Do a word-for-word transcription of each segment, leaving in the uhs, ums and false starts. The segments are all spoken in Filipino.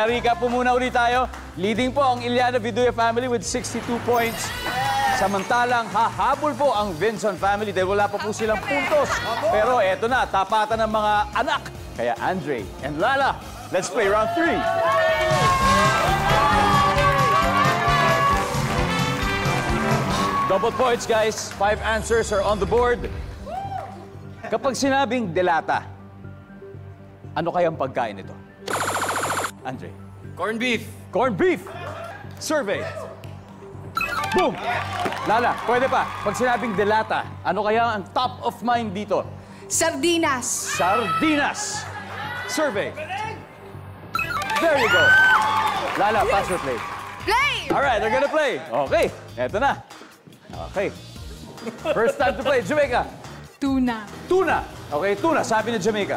Kaya recap po muna ulit tayo. Leading po ang Iliana Viduya family with sixty-two points. Samantalang hahabol po ang Vinson family dahil wala pa po silang puntos. Pero eto na, tapatan ng mga anak. Kaya Andre and Lala, let's play round three. Double points, guys. Five answers are on the board. Kapag sinabing delata, ano kayang pagkain ito? Andre. Corned beef. Corned beef. Survey. Boom! Lala, pwede pa. Pag sinabing delata, ano kaya ang top of mind dito? Sardinas. Sardinas. Survey. There you go. Lala, pass or play? Play! All right, they're gonna play. Okay, eto na. Okay. First time to play, Jamaica. Tuna. Tuna. Okay, tuna. Sabi ni Jamaica.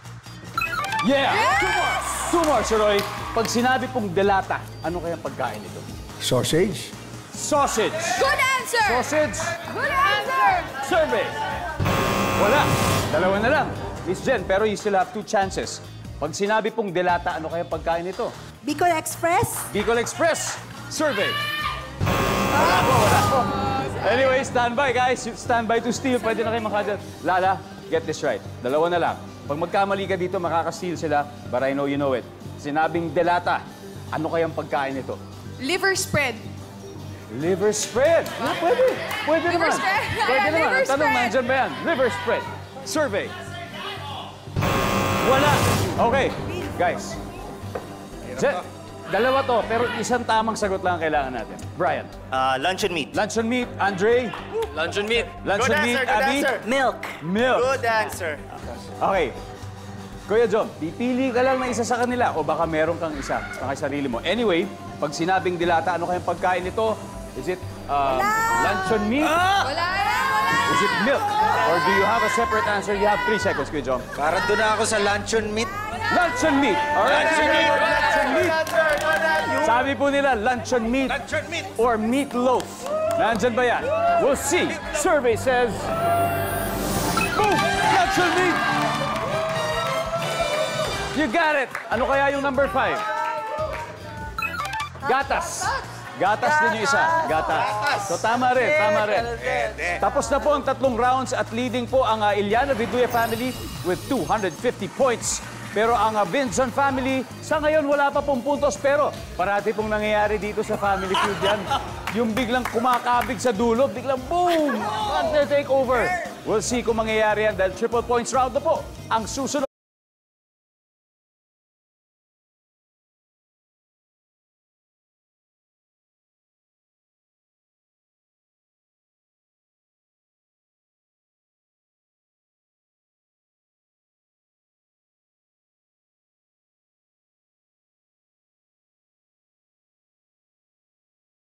Yeah! Yes! Two more. Two more, Sir Roy. Pag sinabi pong delata, ano kayang pagkain ito? Sausage. Sausage. Good answer! Sausage. Good answer! Survey. Wala. Dalawa na lang. Miss Jen, pero you still have two chances. Pag sinabi pong delata, ano kayang pagkain ito? Bicol Express. Bicol Express. Survey. Wala po, wala po. Anyway, stand by, guys. Stand by to steal. Pwede na kayo makadyan. Lala, get this right. Dalawa na lang. Pag magkamali ka dito, makaka-steal sila. But I know you know it. Sinabing delata, ano kayang pagkain ito? Liver spread. Liver spread. Ah, pwede. Pwede Liver naman. spread. Pwede naman. Liver Ang tanong, spread. nandyan ba yan? Liver spread. Survey. Wala. Okay. Guys. Je- dalawa to, pero isang tamang sagot lang ang kailangan natin. Brian. Uh, lunch and meat. Lunch and meat. Andre. Lunch and meat. Lunch Good and meat. answer, good Abby. answer. Milk. Milk. Good answer. Okay. Kuya Jom, pipili ka lang ng isa sa kanila o baka meron kang isa sa sarili mo. Anyway, pag sinabing dilata, ano kayang pagkain ito? Is it um, luncheon meat? Wala na, wala na. Is it milk? Or do you have a separate answer? You have three seconds, Kuya Jom. Para doon na ako sa luncheon meat. Luncheon meat. All right. Luncheon meat. Luncheon meat. Sabi po nila, luncheon meat Luncheon meat. or meatloaf. Nandyan ba yan? We'll see. Survey says... Boom! Luncheon meat! You got it! Ano kaya yung number five? Gatas. Gatas din yung isa. Gatas. So tama rin, tama rin. Tapos na po ang tatlong rounds at leading po ang uh, Iliana Viduya family with two hundred fifty points. Pero ang uh, Vinson family, sa ngayon wala pa pong puntos. Pero parati pong nangyayari dito sa Family Feud yan. Yung biglang kumakabig sa dulo, biglang boom! Under take over. We'll see kung mangyayari yan dahil triple points round na po ang susunod.